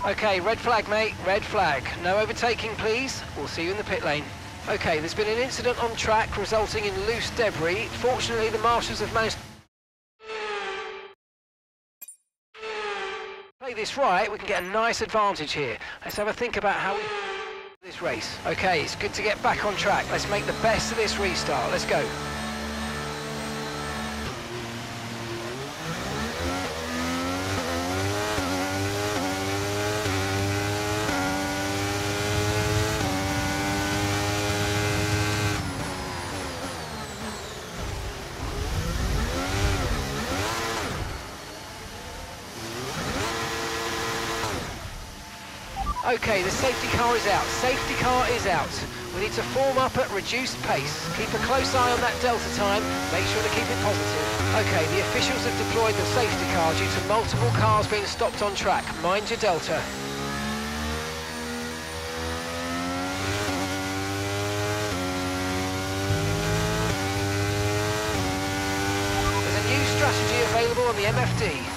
Okay, red flag, mate, red flag. No overtaking, please. We'll see you in the pit lane. Okay, there's been an incident on track resulting in loose debris. Fortunately, the marshals have managed to play this right. We can get a nice advantage here. Let's have a think about how we this race. Okay, it's good to get back on track. Let's make the best of this restart. Let's go. Okay, the safety car is out. Safety car is out. We need to form up at reduced pace. Keep a close eye on that delta time. Make sure to keep it positive. Okay, the officials have deployed the safety car due to multiple cars being stopped on track. Mind your delta. There's a new strategy available on the MFD.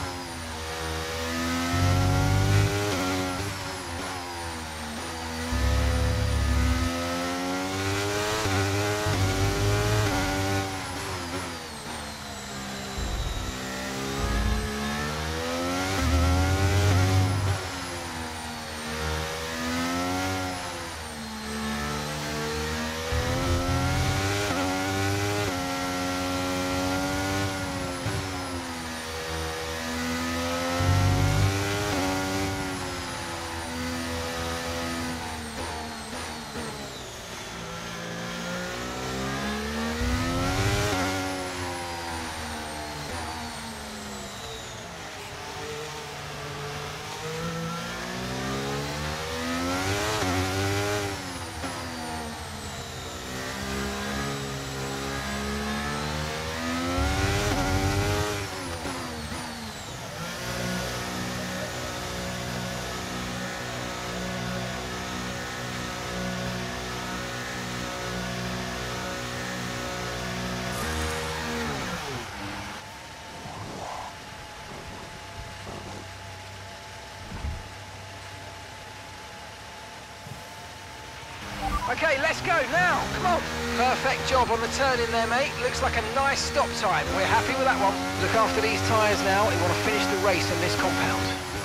Okay, let's go now. Come on. Perfect job on the turn in there, mate. Looks like a nice stop time. We're happy with that one. Look after these tyres now. We want to finish the race on this compound.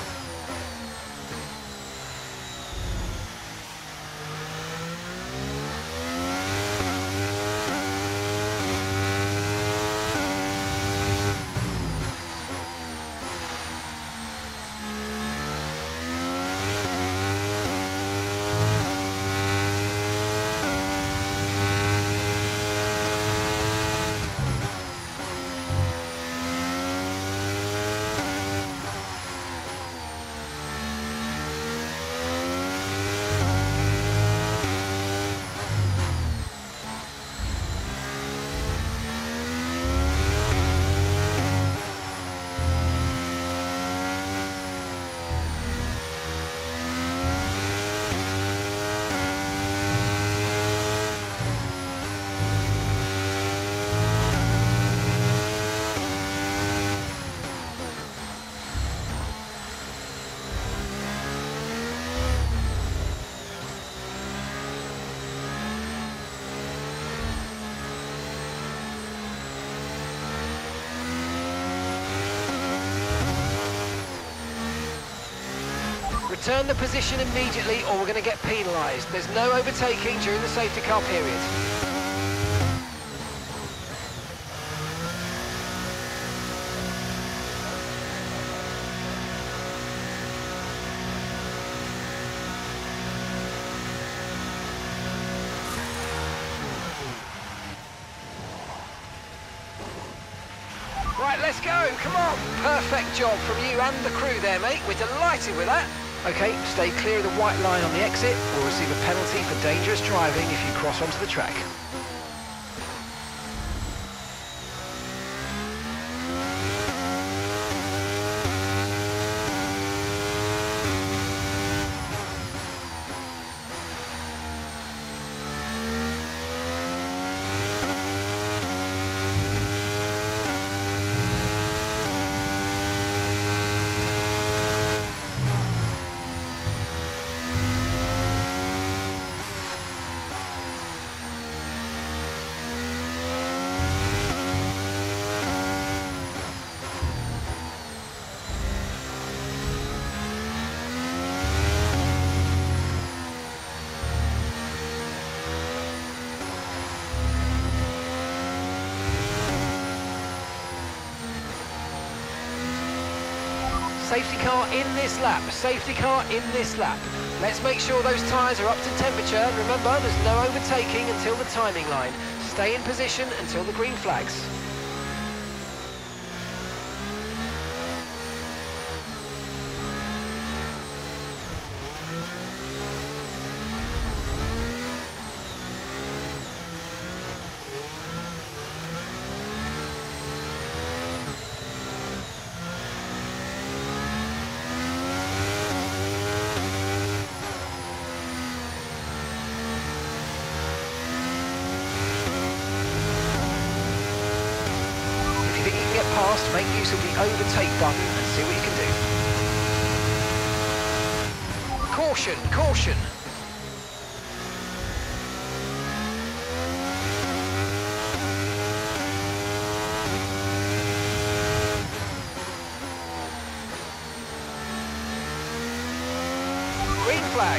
Return the position immediately or we're going to get penalised. There's no overtaking during the safety car period. Right, let's go, come on. Perfect job from you and the crew there, mate. We're delighted with that. Okay, stay clear of the white line on the exit. We'll receive a penalty for dangerous driving if you cross onto the track. Safety car in this lap. Safety car in this lap. Let's make sure those tyres are up to temperature. Remember, there's no overtaking until the timing line. Stay in position until the green flags. Past, make use of the overtake button and see what you can do. Caution, caution. Green flag.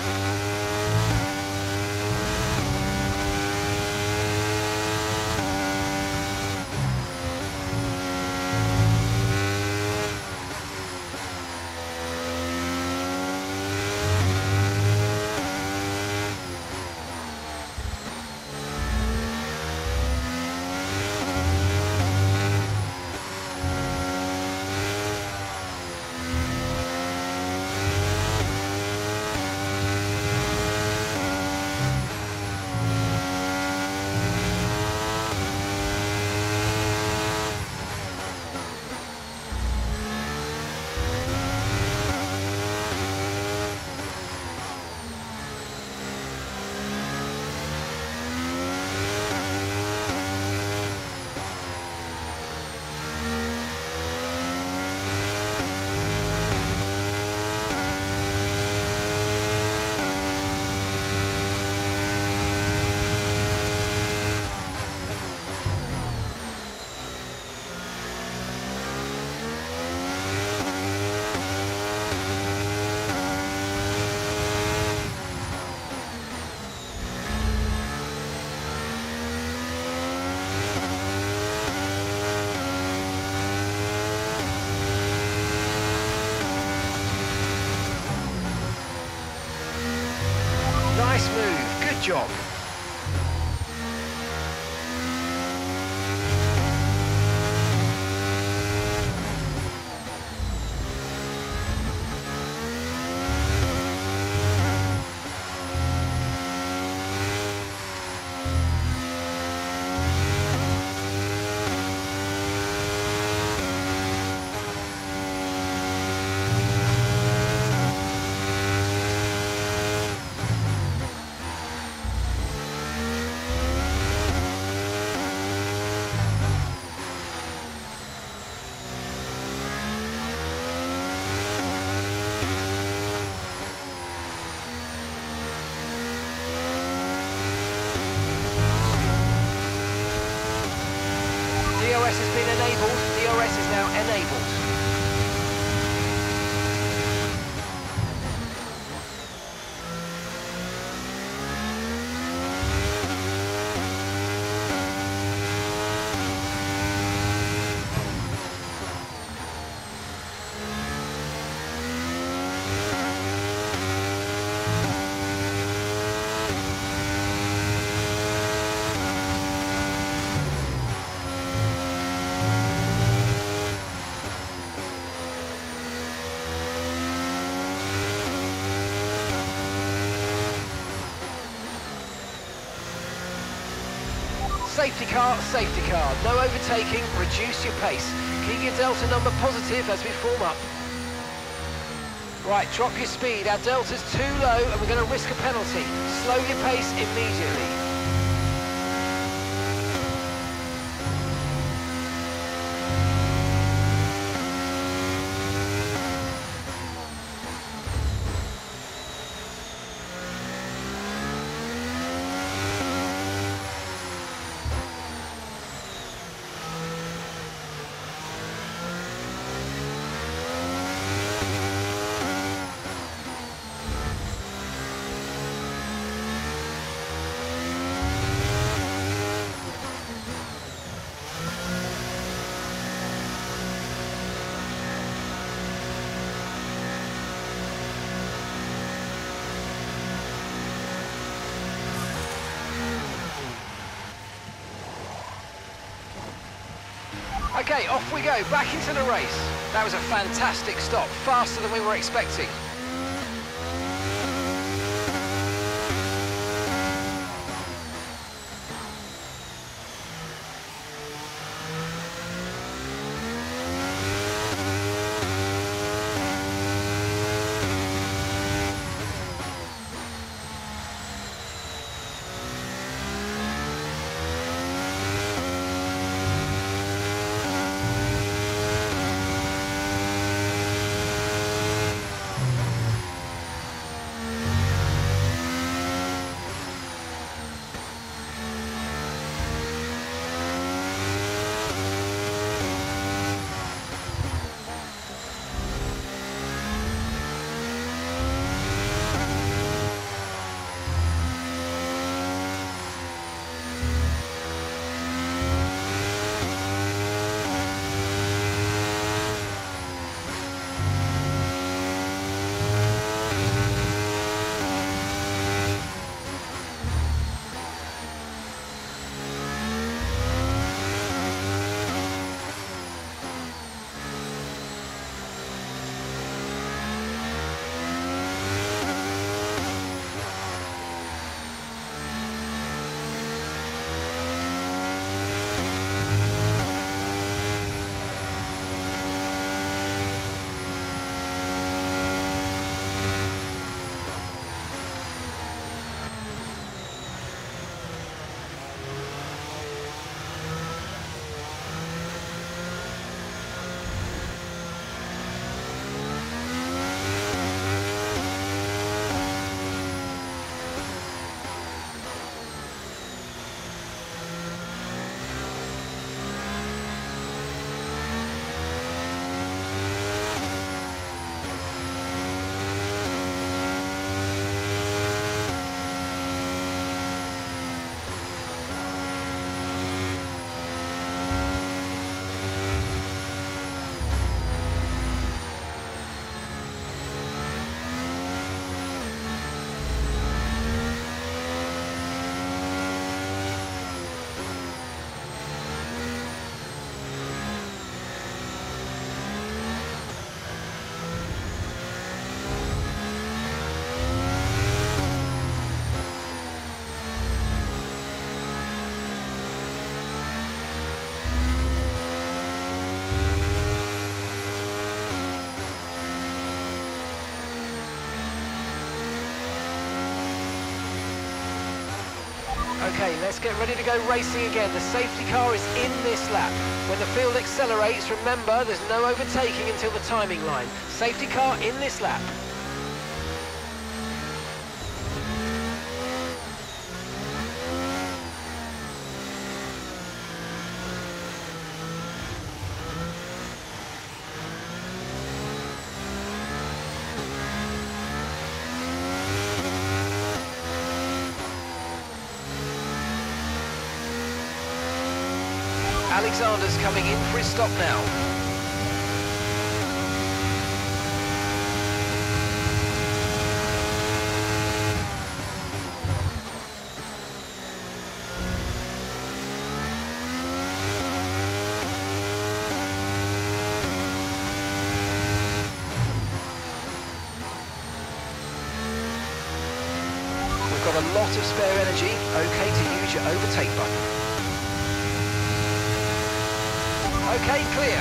Nice move, good job. DRS has been enabled. DRS is now enabled. Safety car, no overtaking, reduce your pace. Keep your delta number positive as we form up. Right, drop your speed, our delta's too low and we're going to risk a penalty. Slow your pace immediately. Okay, off we go, back into the race. That was a fantastic stop, faster than we were expecting. Okay, let's get ready to go racing again. The safety car is in this lap. When the field accelerates, remember, there's no overtaking until the timing line. Safety car in this lap. Alexander's coming in for his stop now. We've got a lot of spare energy, okay to use your overtake button. Okay, clear.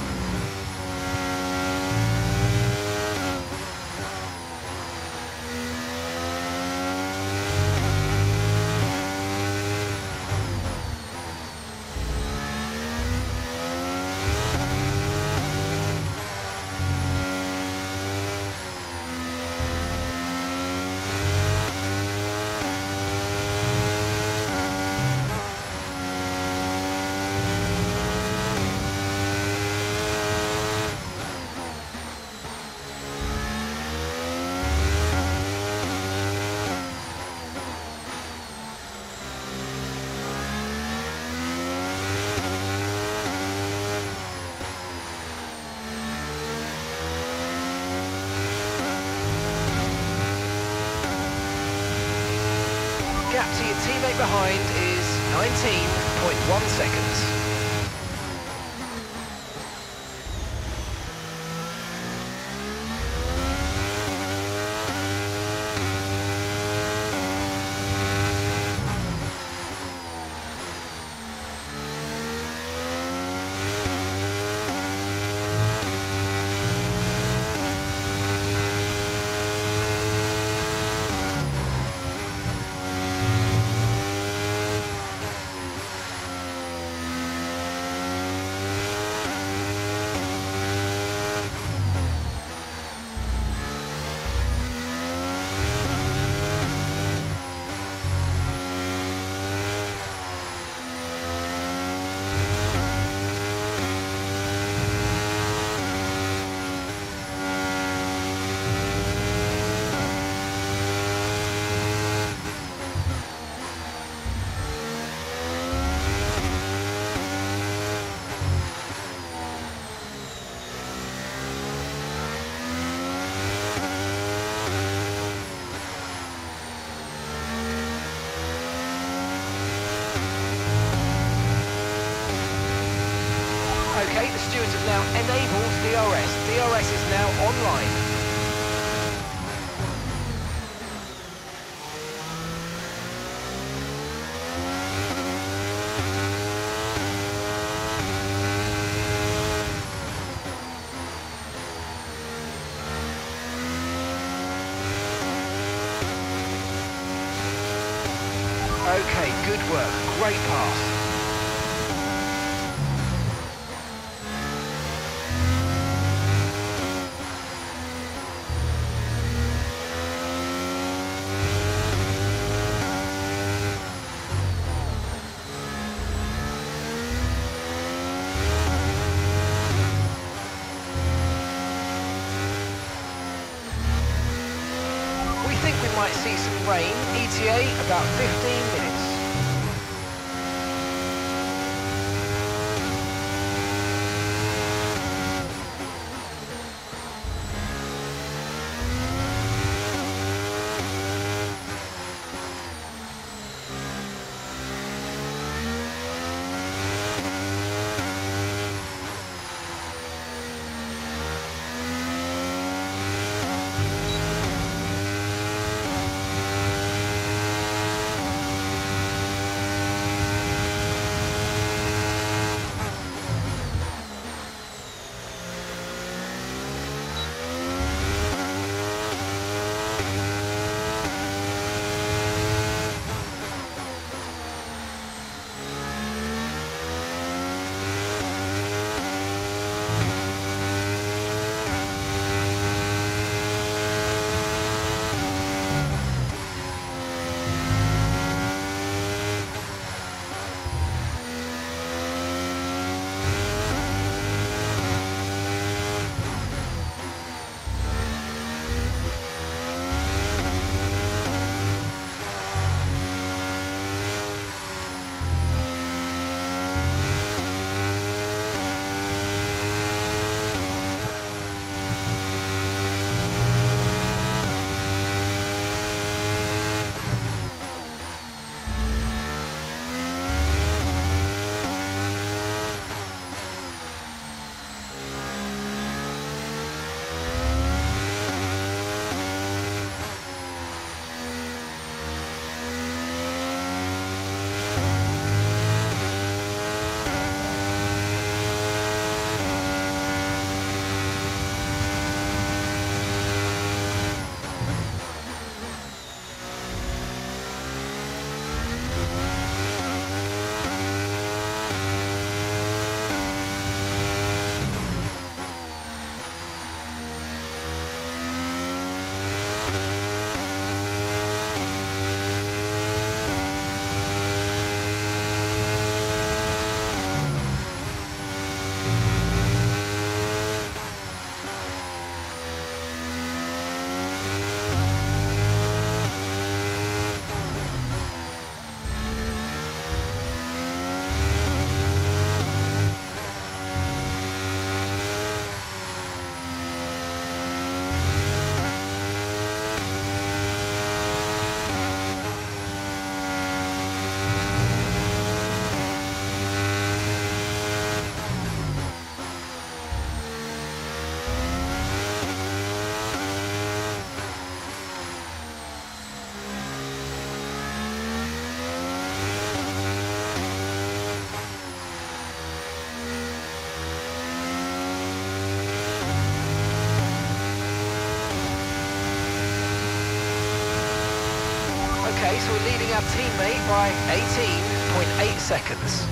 Gap to your teammate behind is 19.1 seconds. now enabled DRS. DRS is now online. Okay, good work. Great pass. We think we might see some rain. ETA about 15 minutes. Okay, so we're leading our teammate by 18.8 seconds.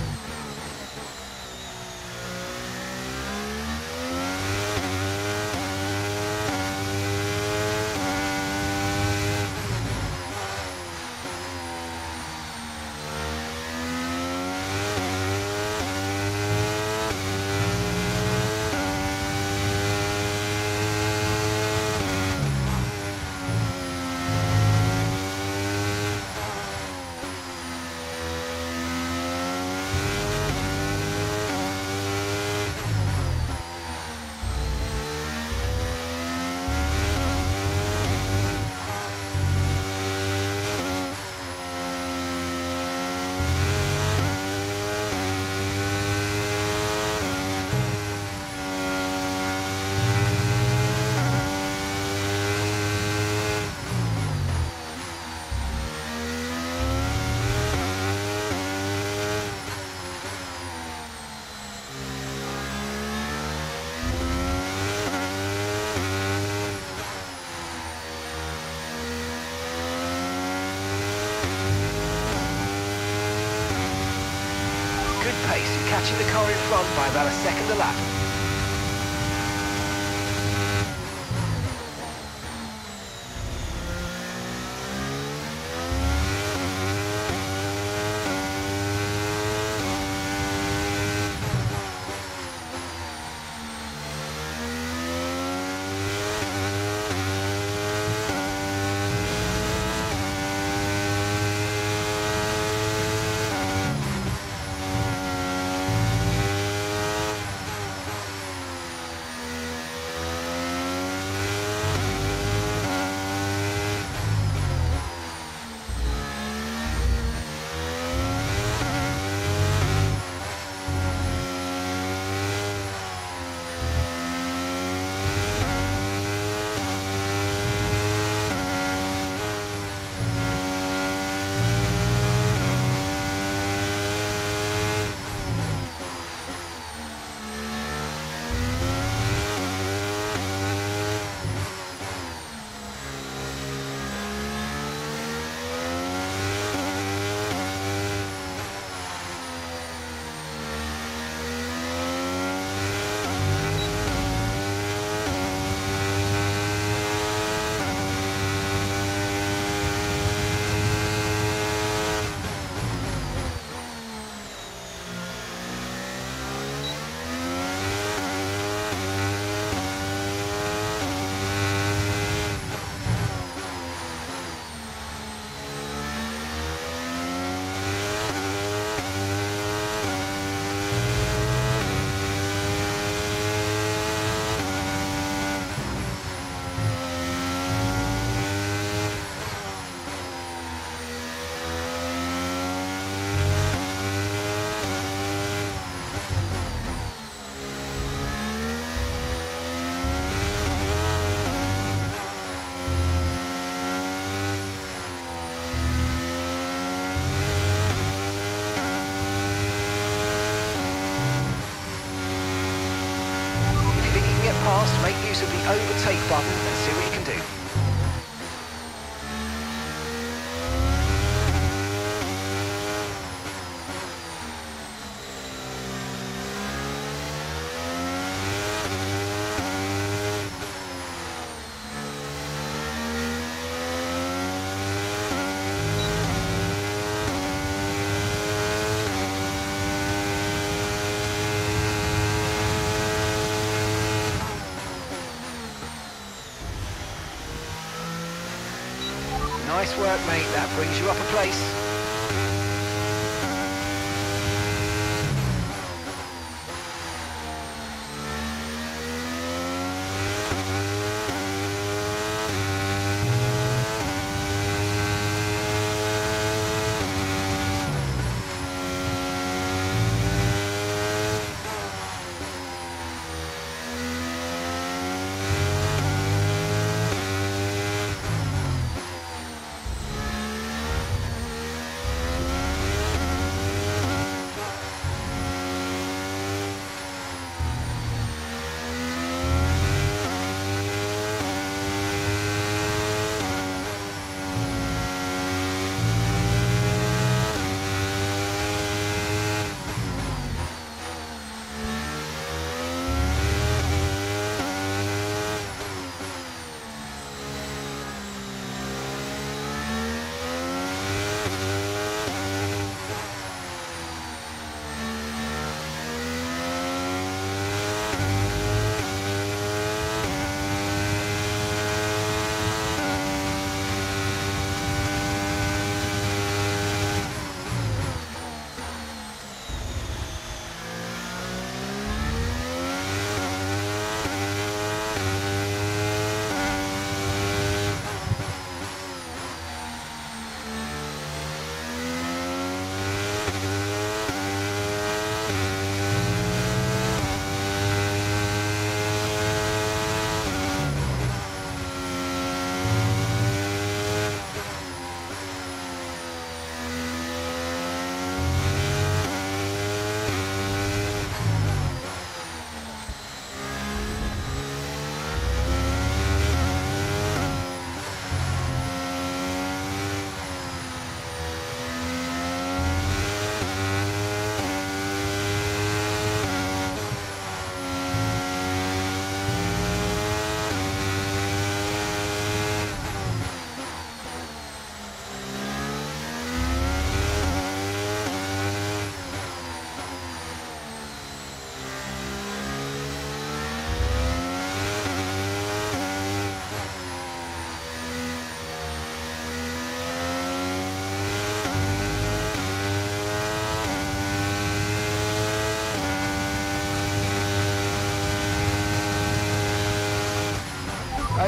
catching the car in front by about a second a lap. Make use of the overtake button and see what you can do. Nice work, mate. That brings you up a place.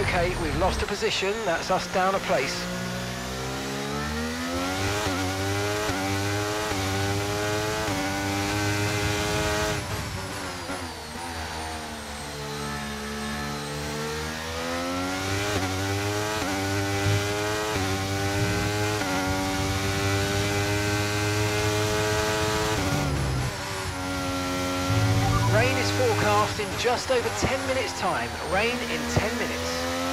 Okay, we've lost a position. That's us down a place. Rain is forecast in just over 10 minutes' time. Rain in 10 minutes.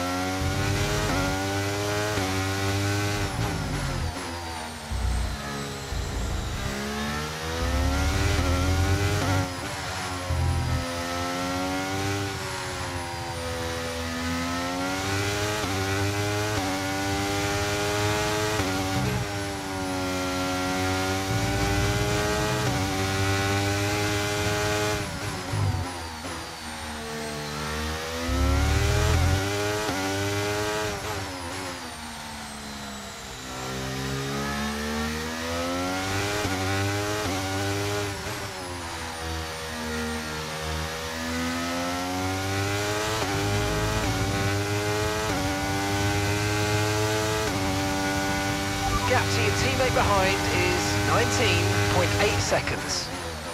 Gap to your teammate behind is 19.8 seconds.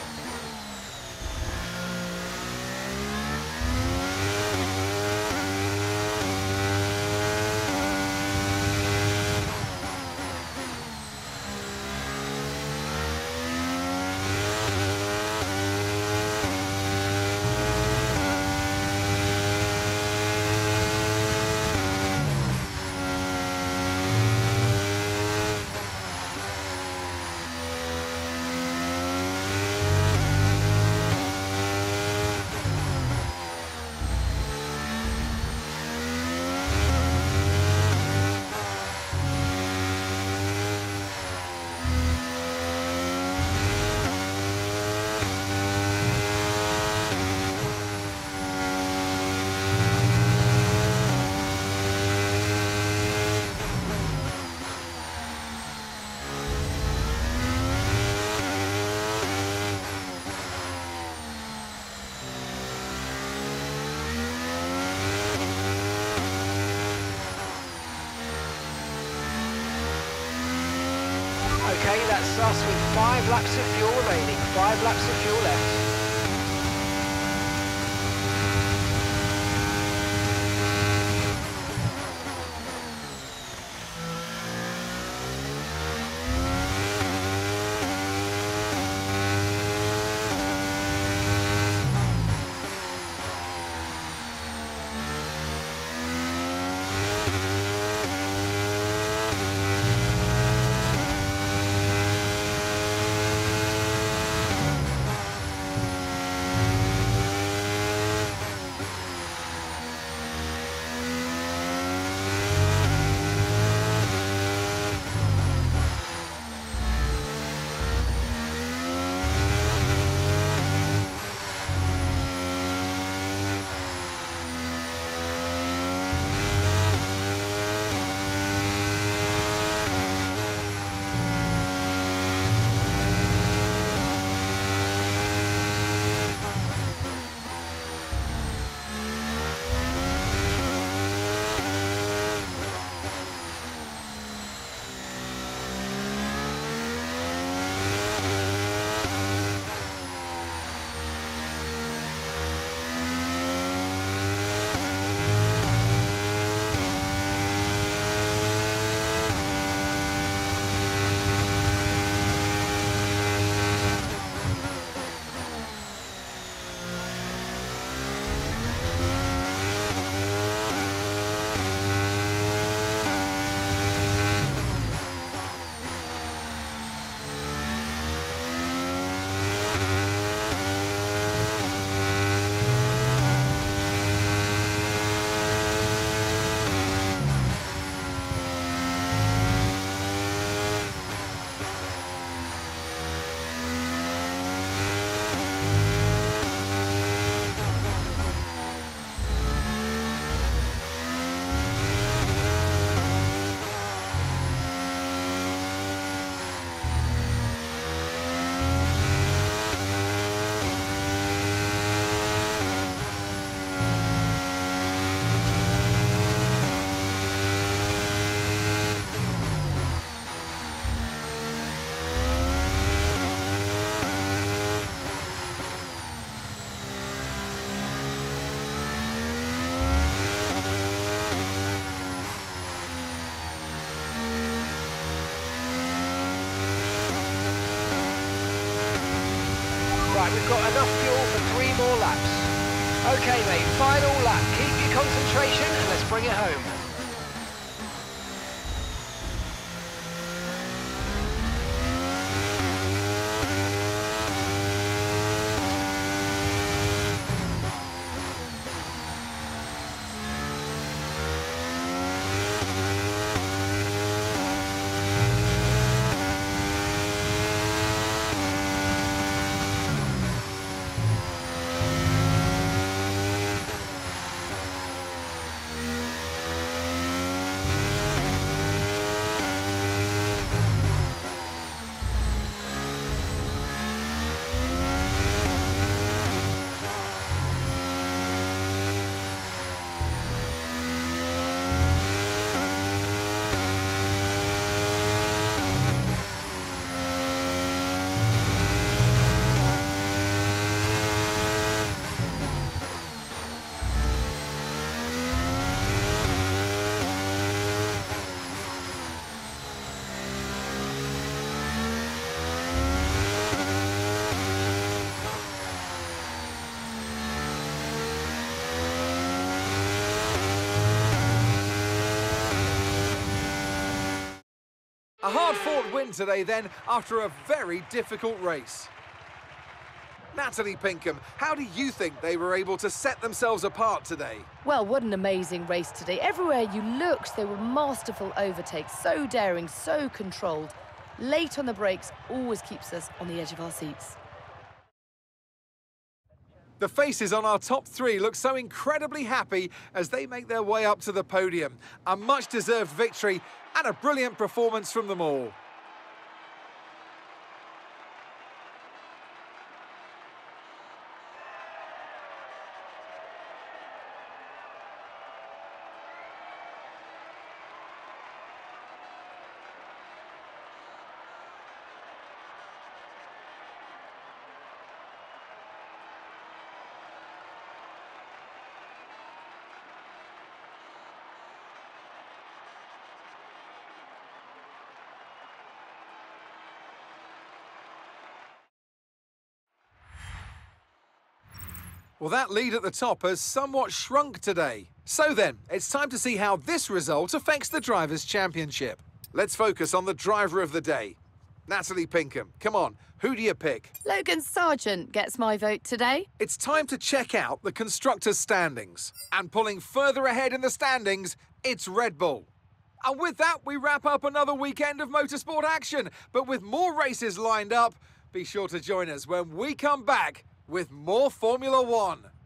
Okay, that's us with 5 laps of fuel remaining, 5 laps of fuel left. we've got enough fuel for 3 more laps. Okay, mate, final lap. Keep your concentration and let's bring it home. A hard-fought win today then, after a very difficult race. Natalie Pinkham, how do you think they were able to set themselves apart today? Well, what an amazing race today. Everywhere you looked, they were masterful overtakes, so daring, so controlled. Late on the brakes always keeps us on the edge of our seats. The faces on our top 3 look so incredibly happy as they make their way up to the podium. A much-deserved victory and a brilliant performance from them all. Well, that lead at the top has somewhat shrunk today. So then, it's time to see how this result affects the Drivers' Championship. Let's focus on the driver of the day. Natalie Pinkham, come on, who do you pick? Logan Sargeant gets my vote today. It's time to check out the Constructors' standings. And pulling further ahead in the standings, it's Red Bull. And with that, we wrap up another weekend of motorsport action. But with more races lined up, be sure to join us when we come back with more Formula One.